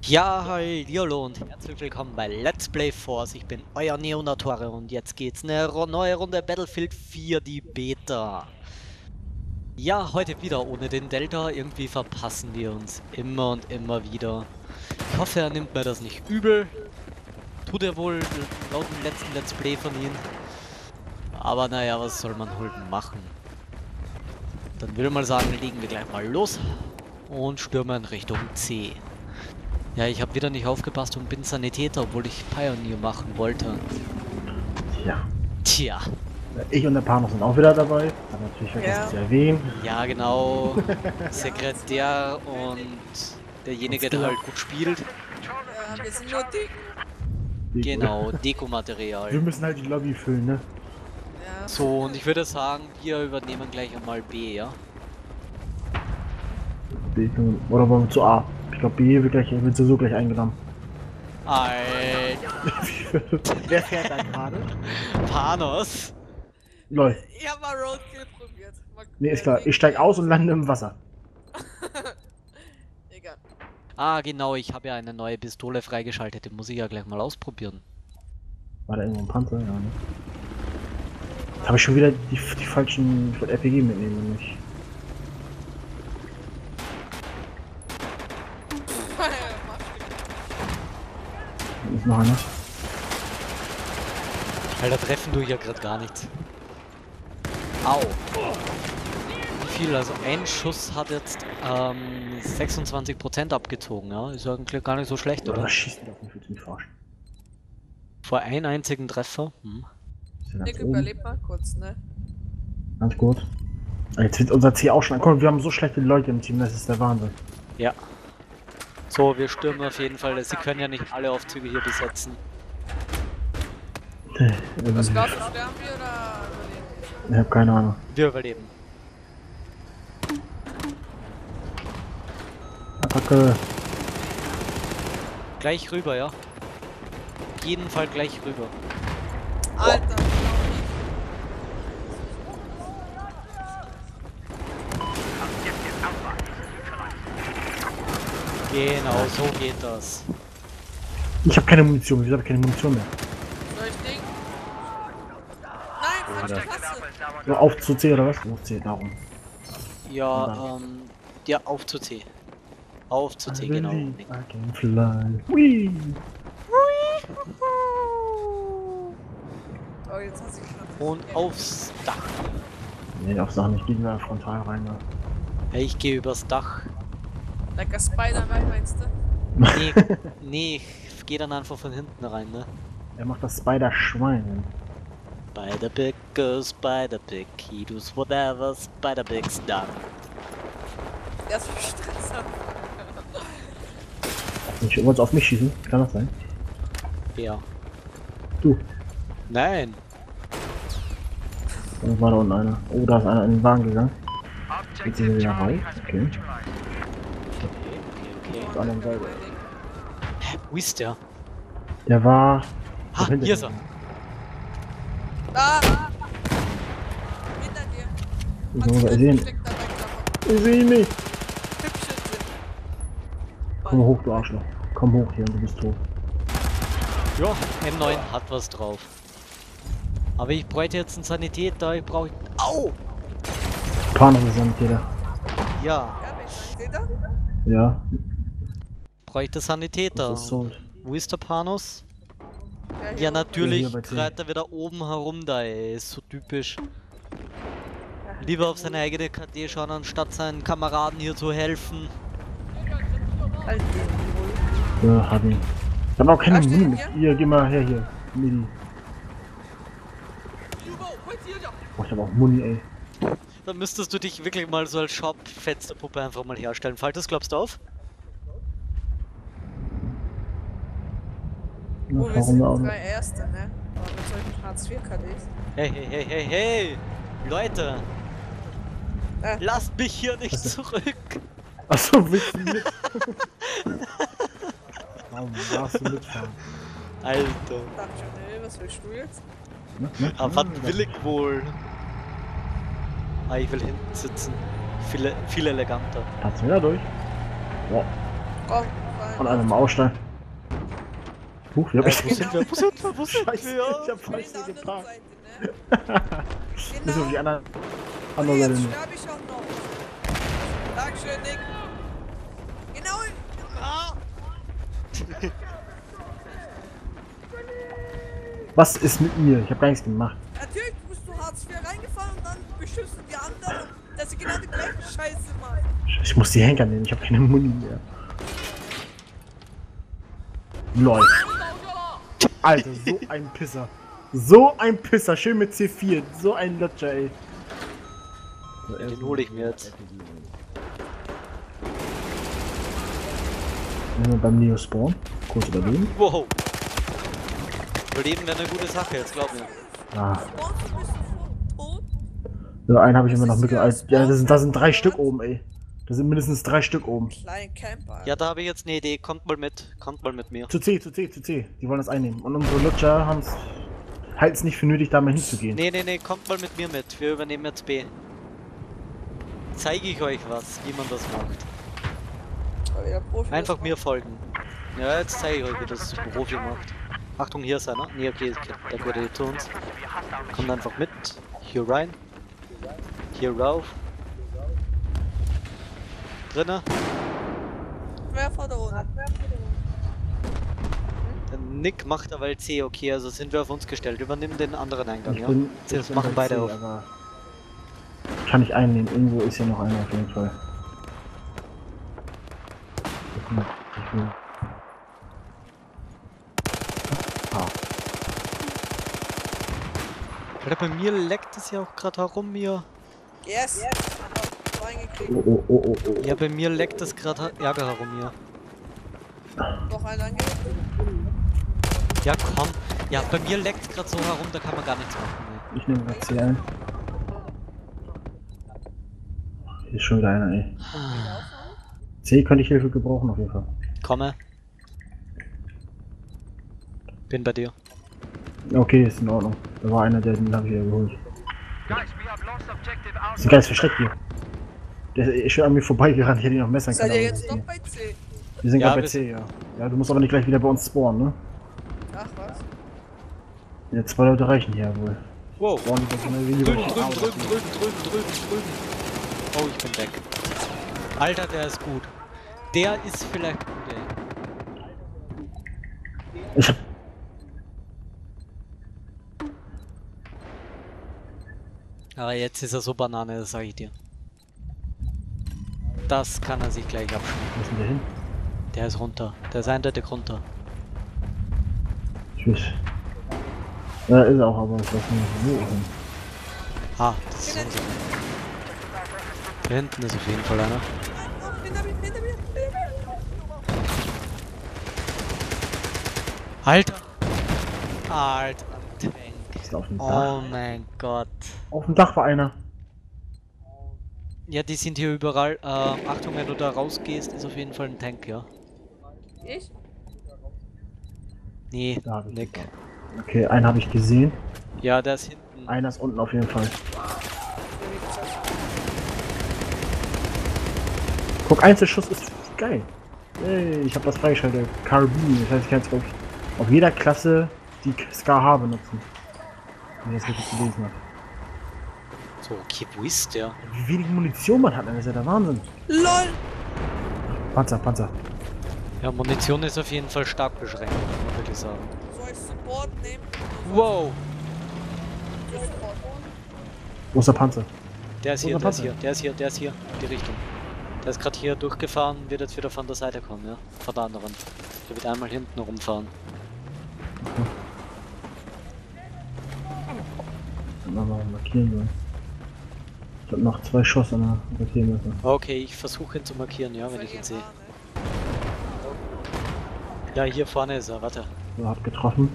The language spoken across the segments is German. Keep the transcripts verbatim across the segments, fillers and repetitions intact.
Ja, hallo und herzlich willkommen bei Let's Play Force. Ich bin euer Neonatore und jetzt geht's eine ro- neue Runde Battlefield vier, die Beta. Ja, heute wieder ohne den Delta. Irgendwie verpassen wir uns immer und immer wieder. Ich hoffe, er nimmt mir das nicht übel. Tut er wohl laut dem letzten Let's Play von ihm. Aber naja, was soll man halt machen? Dann würde ich mal sagen, legen wir gleich mal los und stürmen Richtung C. Ja, ich habe wieder nicht aufgepasst und bin Sanitäter, obwohl ich Pioneer machen wollte. Ja. Tja. Ich und der Panos sind auch wieder dabei. Hab natürlich vergessen Ja. zu erwähnen. Ja, genau. Sekretär und derjenige, der halt gut spielt. Ja, wir sind nur dick. Genau, Dekomaterial. Wir müssen halt die Lobby füllen, ne? Ja. So, und ich würde sagen, wir übernehmen gleich einmal B, ja? B können- Oder wollen wir zu A? Ich glaube, B wird, gleich, wird sowieso gleich eingenommen. Alter, Wer fährt da gerade? Panos. Lol. Ich hab mal Roadkill probiert. Mal Ne, ist klar. Ich steig aus und lande im Wasser. Egal. Ah, genau, ich habe ja eine neue Pistole freigeschaltet, die muss ich ja gleich mal ausprobieren. War da irgendwo ein Panzer? Ja, ne? Habe ich schon wieder die, die falschen. Ich wollte R P G mitnehmen, nicht. Da ist noch einer. Alter, treffen du ja gerade gar nichts. Au. Wie viel? Also ein Schuss hat jetzt ähm, sechsundzwanzig Prozent abgezogen, ja? Ist ja eigentlich gar nicht so schlecht, Oder oder? was schießt denn auf mich? Willst du mich verarschen? Vor einem einzigen Treffer? Hm. Ist ja ganz Nick oben. überlebt mal kurz, ne? Ganz gut. Ah, jetzt wird unser C auch schon. Guck mal, wir haben so schlechte Leute im Team, das ist der Wahnsinn. Ja. So, wir stürmen auf jeden Fall. Sie können ja nicht alle Aufzüge hier besetzen. Was glaubst du, sterben wir oder überleben Ich hab keine Ahnung. Wir überleben. Attacke. Gleich rüber, ja? Auf jeden Fall gleich rüber. wir? Alter, Genau, so geht das. Ich habe keine Munition, ich habe keine Munition mehr. soll ich Ding? Nein, falsche Taste. So, auf zu C oder was? Auf C, darum. Ja, ähm, ja, auf zu C. Auf zu C, I genau. believe I can fly. Whee! Oh, jetzt hast du knapp. Und aufs Dach. Nee, auf Sachen, ich gehe da frontal rein. Ne? Ja, ich gehe übers Dach. Like a Spider-Man, meinst du? Nee, nee, ich gehe dann einfach von hinten rein, ne? Er macht das Spider-Schwein. Spider-Pig, go Spider-Pig, he does whatever Spider-Pig's done. Der ist für Stress am Nicht irgendwas auf mich schießen, kann das sein? Ja. Du. Nein. Und war da unten einer. Oh, da ist einer in den Wagen gegangen. Jetzt sind wir wieder raus. Okay. Okay, okay, Auf okay. der anderen Seite. Hä, wo ist der? Der war. Ah, hinter hier ist dir. er. Ah! ah. Hinter dir. Ich Hat muss sich mal ein sehen. Versteck dabei geklappt. Ich sehe ihn nicht. Hübsche sind. Komm hoch, du Arschloch. Komm hoch hier und du bist tot. Ja, M neun hat was drauf. Aber ich bräuchte jetzt einen Sanitäter, ich brauche... Au! Panos ist Sanitäter. Ja, Ja, wen seht ihr? Ja. bräuchte Sanitäter. Das ist Sold. Wo ist der Panos? Ja, hier Ja, oben. natürlich, hier bei C. schreit er wieder oben herum da, ey. Ist so typisch. Lieber auf seine eigene K D schauen, anstatt seinen Kameraden hier zu helfen. Halt Ja, hab ihn. Ich hab auch keine Da steht Muni er mit. hier? Hier, geh mal her hier. Mini. Oh, ich hab auch Muni, ey. Dann müsstest du dich wirklich mal so als Shop-Fensterpuppe einfach mal herstellen. Fällt das, glaubst du, auf? Na, Oh, wir warum sind auch drei Erste, ne? Aber mit solchen Hartz vier K Ds. Hey, hey, hey, hey, hey! Leute! Äh. Lasst mich hier nicht Was denn? zurück! Achso, willst du mit? Warum darfst du mitfahren? Alter! Dachte schon, ey, was willst du jetzt? Ne? Ne? Aber was will ich wohl? Ah, ich will hinten sitzen. Viel, viel eleganter. Hat's wieder durch? Boah. Komm, fein. Und einfach mal aussteigen. Huch, wie hab ich Wo sind wir? Wo sind wir? Wo sind Scheiße, wir? ich hab Ich bin falsch in der anderen geparkt. Seite, ne? Bis auf die Genau. andere, Und andere Seite. jetzt nicht. sterbe ich auch noch. Dankeschön, Nick. Genau. Ah. Was ist mit mir? Ich hab gar nichts gemacht. Natürlich bist du Hartz vier reingefahren und dann beschützt du die anderen, dass sie genau die gleiche Scheiße machen. Ich muss die Henker nehmen, ich habe keine Muni mehr. Lol. Alter, so ein Pisser. So ein Pisser, schön mit C vier. So ein Lutscher, ey. So, Den hole ich mir jetzt. Wenn wir beim Neo Spawn. Kurz überlegen. Wow. Überleben wäre eine gute Sache, jetzt glaub mir. Ah. Spawnst du, bist du tot? So, einen habe ich immer noch Das ist ja mitgehalten. Ja, das sind, da sind drei Spawn. Stück oben, ey. Da sind mindestens drei Stück oben. Klein Camper. Ja, da habe ich jetzt eine Idee. Kommt mal mit. Kommt mal mit mir. Zu C, zu C, zu C. Die wollen das einnehmen. Und unsere Lutscher haben es halten es nicht für nötig, da mal hinzugehen. Nee, nee, nee, kommt mal mit mir mit. Wir übernehmen jetzt B. Zeige ich euch was, wie man das macht. Aber wieder Profi, Einfach das mir folgen. Ja, jetzt zeige ich euch, wie das ein Profi macht. Achtung, hier ist einer. Nee, okay, okay, der gehört hier zu uns. Kommt einfach mit. Hier rein. Hier rauf. Drinne. macht. Wer vor der Runde? Der Nick macht aber C, okay, also sind wir auf uns gestellt. Übernimm den anderen Eingang, Ich ja? bin, Das ich bin machen bei beide C, auf. aber kann ich einnehmen. Irgendwo ist ja noch einer auf jeden Fall. Ich will, ich will. Ah. Alter, bei mir leckt es ja auch gerade herum hier. Yes! yes. Reingekriegt. Oh, oh, oh, oh, oh. Ja, bei mir leckt es gerade Ärger herum hier. Noch einen angelegt. Ja, komm. Ja, bei mir leckt es gerade so herum, da kann man gar nichts machen. Ich nehme gerade C ein. Hier ist schon wieder einer, ey. Nee. C könnte ich Hilfe gebrauchen auf jeden Fall. Komme. Bin bei dir. Okay, ist in Ordnung. Da war einer, der den habe ich wieder geholt. Das ist ein geiles Versteck hier. Der ist schon an mir vorbeigerannt, ich hätte ihn noch messern können. Seid ihr aber jetzt das noch bei C? ist- Wir sind Ja, gerade bei wir C, ja. Ja, du musst aber nicht gleich wieder bei uns spawnen, ne? Ach was? Ja, zwei Leute reichen hier wohl. Wow. Spawnen die so schnell wie Drüben, die drüben, drüben, drüben, drüben, drüben, drüben. Oh, ich bin weg. Alter, der ist gut. Der ist vielleicht gut, ey. Ich hab. Aber jetzt ist er so Banane, das sag ich dir. Das kann er sich gleich abschneiden. Wo ist denn der hin? Der ist runter. Der ist eindeutig runter. Ich weiß. Ja, ist er auch, aber ich weiß nicht wo hin. Ah, das ist unser. Da hinten ist auf jeden Fall einer. Oh, hinter mir, hinter mir, hinter mir! Alter! Alter, Tank. Ist auf dem Dach. Oh mein Gott. Auf dem Dach war einer. Ja, die sind hier überall. Ähm, Achtung, wenn du da rausgehst, ist auf jeden Fall ein Tank, ja. Ich? Nee, Da hab ich Nick. ihn. Okay, einen habe ich gesehen. Ja, der ist hinten. Einer ist unten auf jeden Fall. Guck, Einzelschuss ist geil. Hey, ich habe das freigeschaltet. Carabin, das heißt, ich kann jetzt auf, auf jeder Klasse die S K H benutzen. Wie ich das richtig gelesen habe. So, okay, wo ist der? Wie wenig Munition man hat, das ist ja der Wahnsinn. LOL! Panzer, Panzer. Ja, Munition ist auf jeden Fall stark beschränkt, würde ich sagen. Soll ich Support nehmen? Wow! Ja, Support. Wo ist der Panzer? Der ist Wo hier, ist der der ist hier, der ist hier, der ist hier, in die Richtung. Der ist gerade hier durchgefahren, wird jetzt wieder von der Seite kommen, ja? Von der anderen. Der wird einmal hinten rumfahren. Dann mal markieren sollen. Ich hab noch zwei Schuss an der Markiermesser. Okay, ich versuche ihn zu markieren, ja, wenn ich ihn sehe. Verlieren Ja, hier vorne ist er, warte. So, hab getroffen.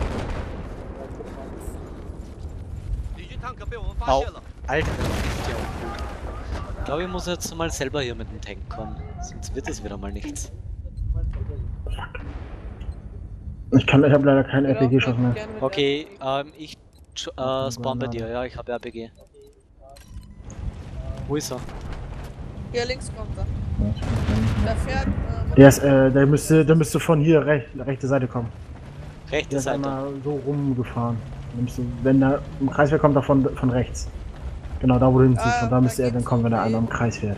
Au. Alter, der trifft ja auch gut. Ich glaube, ich muss jetzt mal selber hier mit dem Tank kommen. Sonst wird es wieder mal nichts. Ich kann, ich habe leider keinen ne? R P G-Schuss mehr. Gerne mit Okay, ähm, ich äh, spawn bei dir, ja, ich habe R P G. Wo ist er? der- Hier links kommt er. Ja, ich kann keinen- Der fährt, äh, Der ist, äh, der müsste, der müsste von hier rech, rechte Seite kommen. Rechte Der ist Seite. einmal so rumgefahren. Der müsste, wenn er im Kreis fährt, kommt er von, von rechts. Genau, da wo du hinziehst. Ah, Von da müsste da er dann geht's kommen, wenn er um einmal im die- Kreis fährt.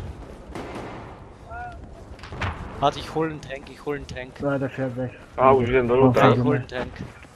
Warte, ich hol einen Tank, ich hol einen Tank. Ja, der fährt weg. A, už idem dolů, Okay, tak. ich hol einen Tank.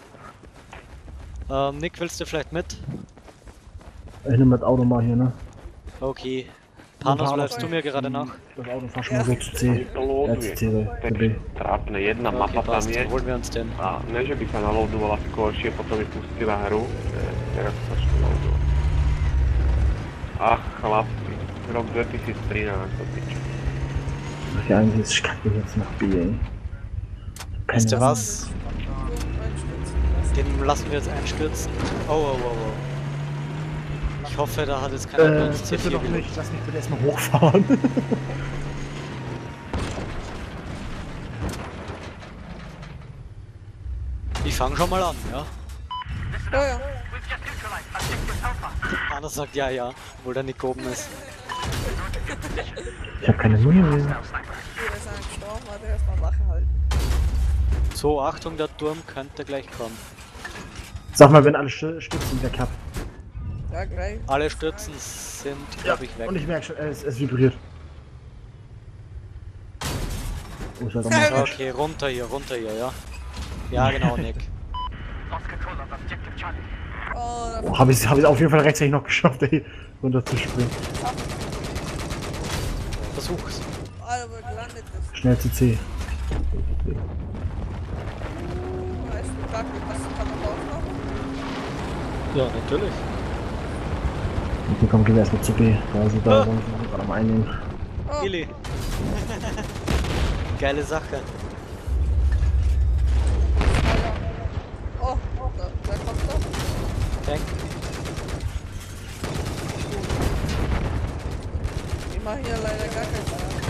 Ähm, Nick, willst du vielleicht mit? Ich nehme das Auto mal hier, ne? Okay. Panos, bleibst du mir gerade nach? Das Auto fahr schon mal so zu C. To Ja, zu loaduje. C, B. Takže trápne, jedna Okay, mapa tam passt, je. dann holen wir uns den. A ne, že by sa naloadovala skôr, či potom mi pustila hru. Ne, teraz sa začne loadovať. Ach, chlapci. Rok dvetisíctrinásť, to piče. Hier eigentlich ist Kacke jetzt nach B, ey. Weißt du Keine was? Einstürzen. Den lassen wir jetzt einstürzen. Oh, oh, oh, oh. Ich hoffe, da hat jetzt keiner bei Äh, uns C bitte vier doch gelegt. nicht. Lass mich bitte erstmal hochfahren. Ich fange schon mal an, ja? Ja, ja. Anna sagt ja, ja, obwohl der Nick oben ist. Ich hab keine Muni mehr. Hier ist ein gestorben, warte, erstmal Wache halten. So, Achtung, der Turm könnte gleich kommen. Sag mal, wenn alle St- Stützen weg habt. Ja, gleich. Alle Stützen sind, glaube ich, weg. Und ich merke schon, es, es vibriert. Oh, ich halt auch mal falsch. Okay, runter hier, runter hier, ja? Ja, genau, Nick. Oh, da Oh, hab ich hab ich auf jeden Fall rechtzeitig noch geschafft, ey, runter zu springen. Versuch's. Alter, wo er gelandet ist. Schnell zu C. Weißt du, Gackel, was kann man rausmachen? Ja, natürlich. Okay, komm, gehen wir erstmal zu B. Da sind da, sind wir gerade am Einnehmen. Oh, Willi. Geile Sache. oh, da, da kommt er. Tank. Ich mach hier leider gar keinen Schaden.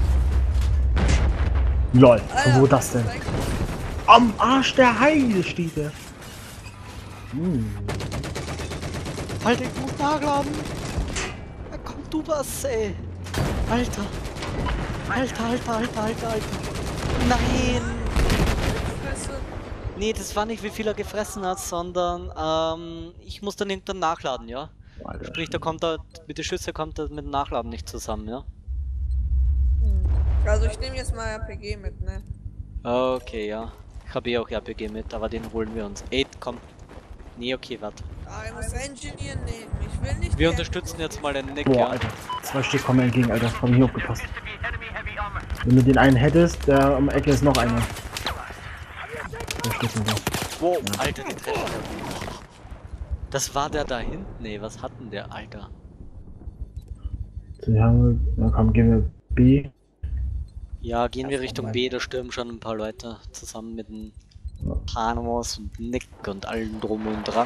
LOL, Alter, wo das denn? zeig- Am Arsch der Heide steht der. Hm. Alter, ich muss nachladen. Da kommt du was, ey. Alter. Alter, Alter, Alter, Alter, Alter. Nein. Fresse. Nee, das war nicht, wie viel er gefressen hat, sondern ähm, ich muss dann irgendwann nachladen, ja? Alter. Sprich, da kommt er, mit den Schüsse kommt er mit dem Nachladen nicht zusammen, ja? Hm. Also ich nehme jetzt mal R P G mit, ne? Okay, ja. Ich habe eh auch R P G mit, aber den holen wir uns. Ey, komm. Nee, okay, warte. Ah, ich muss Engineer nehmen. Ich will nicht. Wir die unterstützen jetzt mal den Nick, Boah, ja? Alter. Zwei Stück kommen mir entgegen, Alter. Hab ich nicht aufgepasst. Wenn du den einen hättest, der am Ecke ist noch einer. Der steht noch da. Wow, Alter, den Treffer. Das war der da hinten, nee, was hat denn der, Alter? So, hier haben wir, na komm, gehen wir B. Ja, gehen wir Richtung B, da stürmen schon ein paar Leute zusammen mit dem Panos und Nick und allen drum und dran.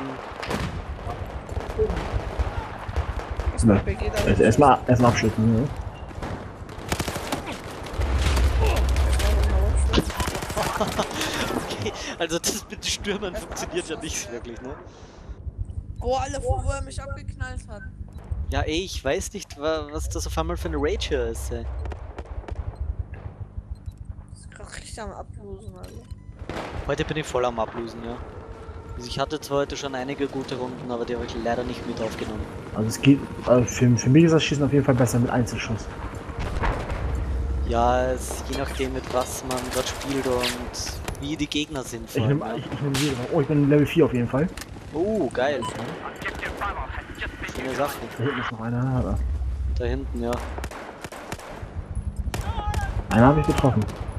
Ist Ne. R P G da Erst- Erstmal erstmal abschütten, ne? Okay, also das mit den Stürmern funktioniert ja nicht wirklich, ne? Boah, alle wo er mich abgeknallt hat. Ja, ey, ich weiß nicht, wa- was das auf einmal für eine Rage hier ist, ey. Das ist gerade richtig am Ablosen, also. Heute bin ich voll am Ablosen, ja. Also ich hatte zwar heute schon einige gute Runden, aber die habe ich leider nicht mit aufgenommen. Also es geht, also für, für mich ist das Schießen auf jeden Fall besser mit Einzelschuss. Ja, es, je nachdem mit was man dort spielt und wie die Gegner sind vor Ich allem, nehme ja. ich, ich nehm jede. Oh, ich bin Level vier auf jeden Fall. Oh, geil. Schöne Sache. Da hinten ist noch einer. Aber Da hinten, ja. einer habe ich getroffen.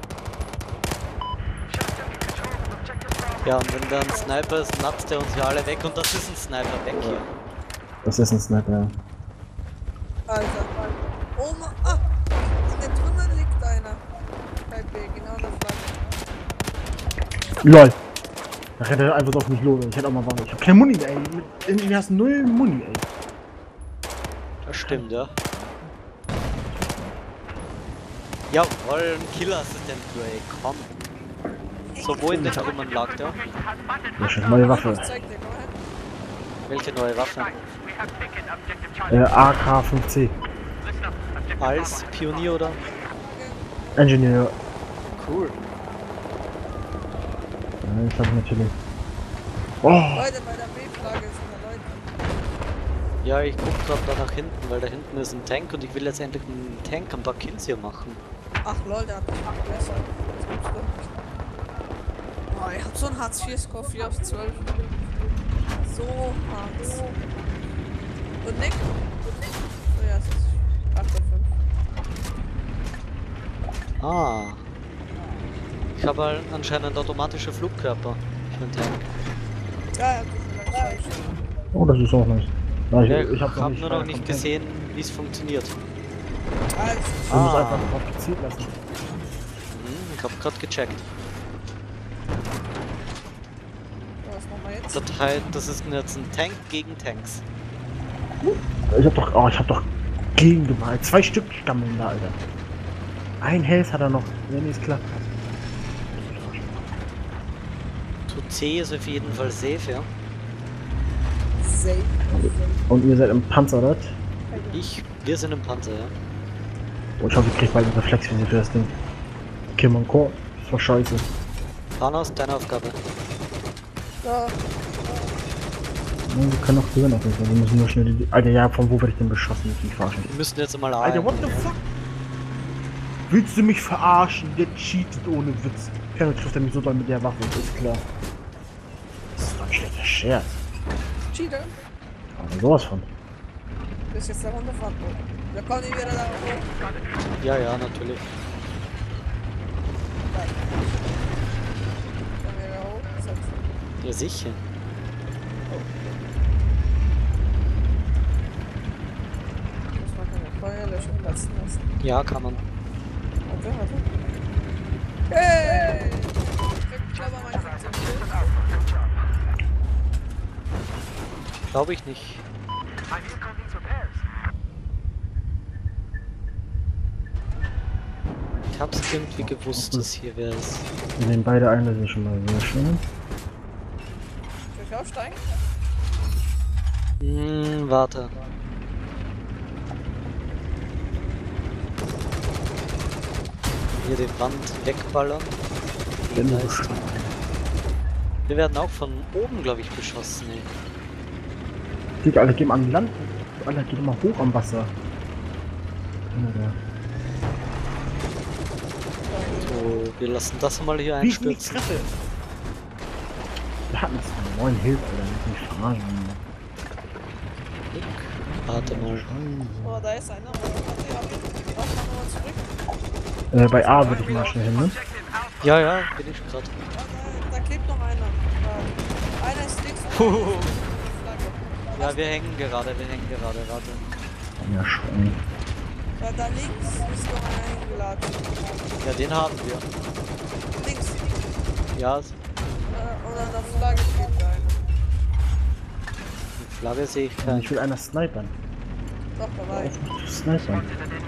Ja, und wenn da ein Sniper ist, natzt der uns ja alle weg und das ist ein Sniper weg hier. Das ist ein Sniper, ja. Alter. Oh Mann. Ah! In den Trümmern liegt einer. Bei B, genau das war. LOL! Da rennt er einfach so auf mich los. Ich hätte auch mal Waffe. Ich hab keine Muni, ey. Irgendwie hast du null Muni, ey. Das stimmt, ja. Jawohl, ein Killer-Assistent, du, ey, komm. So, wo in den Trümmern lag der? Das ist eine neue Waffe. Ich zeig dir, komm her. Welche neue Waffe? Äh, A K fünf C. Als Pionier oder? Engineer. cool. Ja, das hab ich natürlich. Oh! Leute, bei der B-Flagge sind da Leute. Ja, ich guck grad da nach hinten, weil da hinten ist ein Tank und ich will jetzt endlich einen Tank ein paar Kills hier machen. Ach lol, der hat mich besser. Das gibt's doch nicht. Oh, ich hab so ein Hartz vier Score vier auf zwölf. So hart. Und Nick? Oh ja, es ist acht auf fünf. Ah. Ich habe halt anscheinend automatische Flugkörper für den Tank. Ja, ja, tut mir leid. Oh, das ist auch nice. Ja, ich, Ja, ich hab hab, noch hab nicht nur frei noch nicht vom gesehen, wie es funktioniert. Also, Du musst Ah. einfach drauf gezielt lassen. Mhm, ich hab grad gecheckt. was machen wir jetzt? Das heißt, das ist jetzt ein Tank gegen Tanks. Ich hab doch, oh, ich hab doch gegen gemalt. Zwei Stück stammeln da, Alter. Ein Health hat er noch, wenn es klappt. To C ist auf jeden Fall safe, ja. Safe. Und ihr seid im Panzer, oder? Ich, wir sind im Panzer, ja. Oh, ich hoffe, ich krieg bald einen Reflexvisor für das Ding. Kill mein Core. Das war scheiße. Thanos, deine Aufgabe. Ja, Ja, wir können auch gewinnen auf jeden Fall. Wir müssen nur schnell die... Alter, ja, von wo werde ich denn beschossen? Ich mich verarschen. Wir müssen jetzt mal Alter, what the fuck? Willst du mich verarschen? Der cheatet ohne Witz. Keiner trifft er mich so doll mit der Waffe, ist klar. Das ist doch ein schlechter Scherz. Cheater. Aber sowas von. Das ist jetzt der Hundefahrtboot. Wir kommen nicht wieder da hoch. Ja, ja, natürlich. Kommen wir da hoch? Setzen. Ja, sicher. Muss man keine Feuerlöschung platzen lassen. Ja, kann man. Warte, warte. Hey! Ich glaube, man kriegt den Schild. Glaube ich nicht. Ich hab's irgendwie gewusst, dass hier wer ist. Wir nehmen beide ein, das ist schon mal sehr schön. Soll ich aufsteigen? Hm, warte. Hier die Wand wegballern. Ja, Da ist die. Wir werden auch von oben, glaube ich, beschossen. Ey. Digga, alle gehen an Land. Alle gehen immer hoch am Wasser. Ja, So, wir lassen das mal hier wie ich nicht einstürzen. treffe. Wir hatten jetzt einen neuen Hilfe, Alter. Nicht mich verarschen. Warte mal. Oh, da ist einer. Warte, warte. Warte mal nochmal zurück. Äh, bei A würde ich mal schnell hin, ne? Ja, ja, bin ich gerade. Ah, da, da klebt noch einer. Da. Einer ist links. und Huhuhu. einer ist Flagge. Ja, wir hängen gerade, wir hängen gerade, warte. Ja, schon. Da, da links ist noch einer hingeladen. Ja, den haben wir. Links. Ja, Äh, Und an der Flagge klebt einer. die Flagge sehe ich Und keinen. ich will einer snipern. Doch, da war ich. Auf mich zu snipern.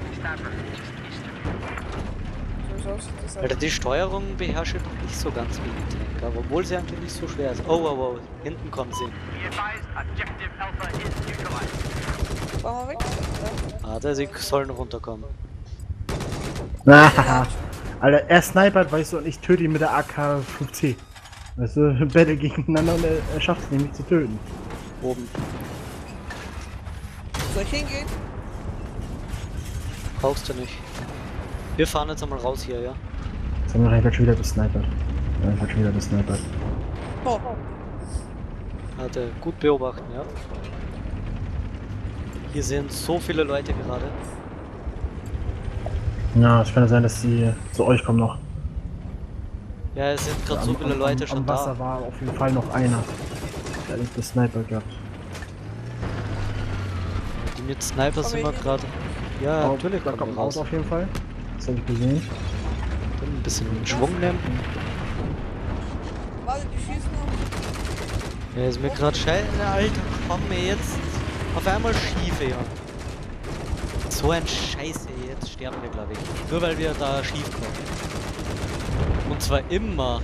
So aussieht das Alter, halt. die Steuerung beherrsche ich noch nicht so ganz wie die Tank, aber obwohl sie eigentlich nicht so schwer ist. Oh, oh, oh, hinten kommen sie. Fahr mal weg. Ja. Warte, sie sollen runterkommen. Ah, Alter, er snipert, weißt du, und ich töte ihn mit der A K fünf C. Weißt du, Battle gegeneinander und er, er schafft es nicht, mich zu töten. Oben. Soll ich hingehen? Brauchst du nicht. Wir fahren jetzt einmal raus hier, ja? Jetzt haben wir einfach schon wieder gesnipert. Ja, ich hab schon wieder gesnipert. Oh. Warte, gut beobachten, ja? Hier sind so viele Leute gerade. Ja, es könnte sein, dass sie zu euch kommen noch. Ja, es sind gerade so Am- viele am- Leute am, schon am Wasser da. war auf jeden Fall noch einer. Der hat den Sniper gehabt. Die mit Sniper Komm sind ich wir hin? gerade. Ja, Oh, natürlich da kommen kommt wir ein Auto raus. auf jeden Fall. Das habe ich gesehen. Ein bisschen Schwung nehmen. Warte, die schießen noch. Ja, ist mir gerade scheiße, Alter, komm mir jetzt auf einmal schief, ja. So ein Scheiße, jetzt sterben wir, glaube ich. Nur weil wir da schief kommen. Und zwar immer.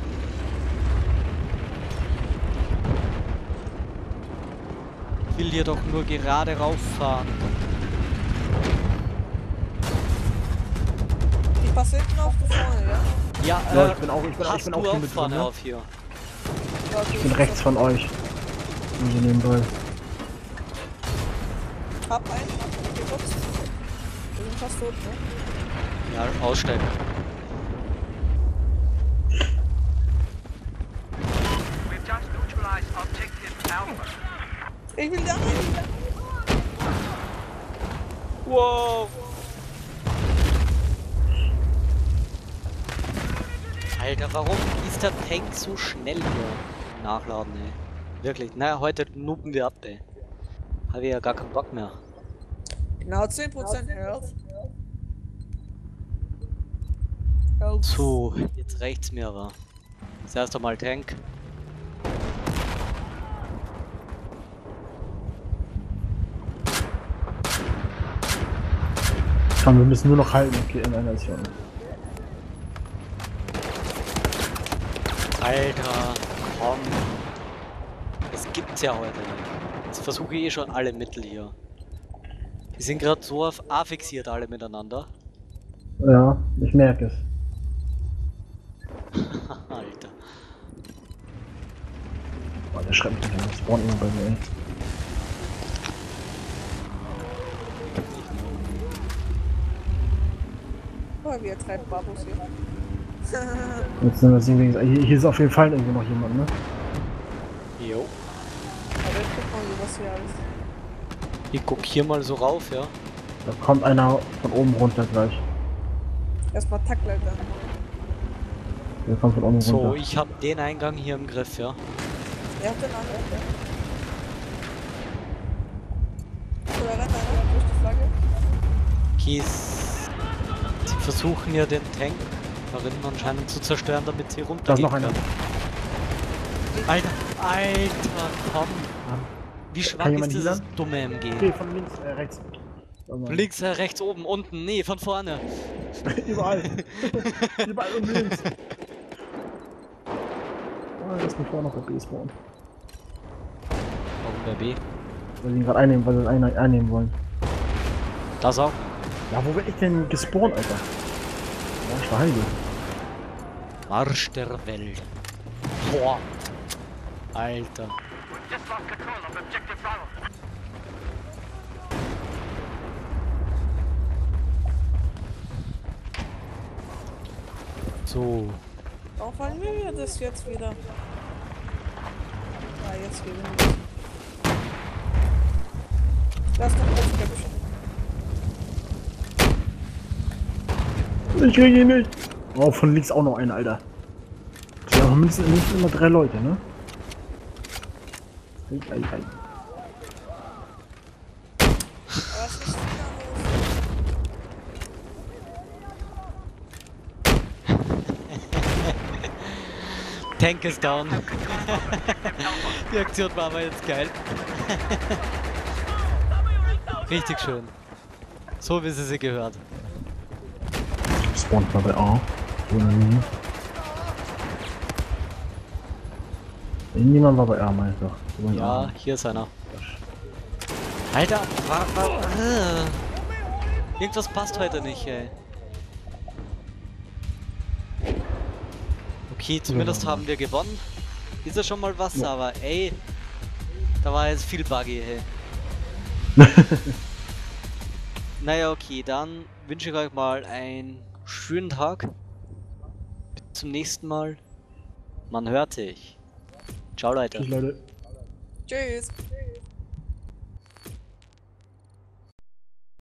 Ich will hier doch nur gerade rauffahren. Ich passe hinten auf, du vorne, ja? Ja, Ja, äh, ich bin auch, ich bin, hast ich bin du auch hier auch mit drin, vorne ne? auf hier. Ja, okay, Ich bin rechts von euch. Also nebenbei. Hab einen, hab geputzt. Wir sind fast tot, ne? Ja, aussteigen. Ich will da rein. Wow! Alter, warum ist der Tank so schnell hier im Nachladen, ey? Wirklich, naja, heute nupen wir ab, ey. Hab ich ja gar keinen Bock mehr. Genau zehn Prozent Health. Health. So, jetzt reicht's mir aber. Das erste Mal Tank. Komm, wir müssen nur noch halten, okay, in einer Nation. Alter, komm. Das gibt's ja heute nicht. Jetzt versuche ich eh schon alle Mittel hier. Die sind gerade so auf A fixiert alle miteinander. Ja, ich merke es. Alter. Boah, der schreibt mich nicht an, das spawnt immer bei mir, ey. Oh, wie er treibt Babus hier. Jetzt sind wir sehen, hier, hier ist auf jeden Fall irgendwo noch jemand, ne? Jo. Aber ich guck mal, was hier alles. Ich guck hier mal so rauf, ja. Da kommt einer von oben runter gleich. Erstmal Tackleiter. Der kommt von oben So, runter. ich hab den Eingang hier im Griff, ja. Er hat den anderen. So, da rennt einer durch die Flagge. Kies. Sie versuchen ja den Tank darin anscheinend zu zerstören, damit sie runter. Da ist noch einer. Alter, Alter, komm. Wie schwach Kann ist jemand dieses healen? dumme M G? Okay, von links, äh, rechts. Von links, äh, rechts, oben, unten, nee, von vorne. Überall. Überall und links. Oh, lass mich vorher noch bei B spawnen. Warum bei B? Weil sie ihn gerade einnehmen, weil sie einen einnehmen wollen. Das auch. Ja, wo bin ich denn gespawnt, Alter? Ja, ich war heilig. Marsch der Welt. Boah. Alter. So. Warum fallen wir das jetzt wieder? Ah, jetzt gewinnen wir. Lass doch das Köpfchen. Ich krieg ihn nicht. Oh, von links auch noch einer, Alter. Die haben mindestens, mindestens immer drei Leute, ne? Ei, ei, ei. Aber es ist wieder Tank ist down. Die Aktion war aber jetzt geil. Richtig schön. So wie sie sie gehört. Spawnt mal bei A. Mhm. Niemand war bei A, meine ich doch. Die waren Ja, A. hier ist einer. Alter, wa, wa, äh. Irgendwas passt heute nicht, ey. Okay, zumindest Ja. haben wir gewonnen. Ist ja schon mal was, Ja. aber ey, da war jetzt viel Buggy, ey. Naja, okay, dann wünsche ich euch mal einen schönen Tag. Bis zum nächsten Mal. Man hört sich. Ciao, Leute. Tschüss, Leute. Tschüss.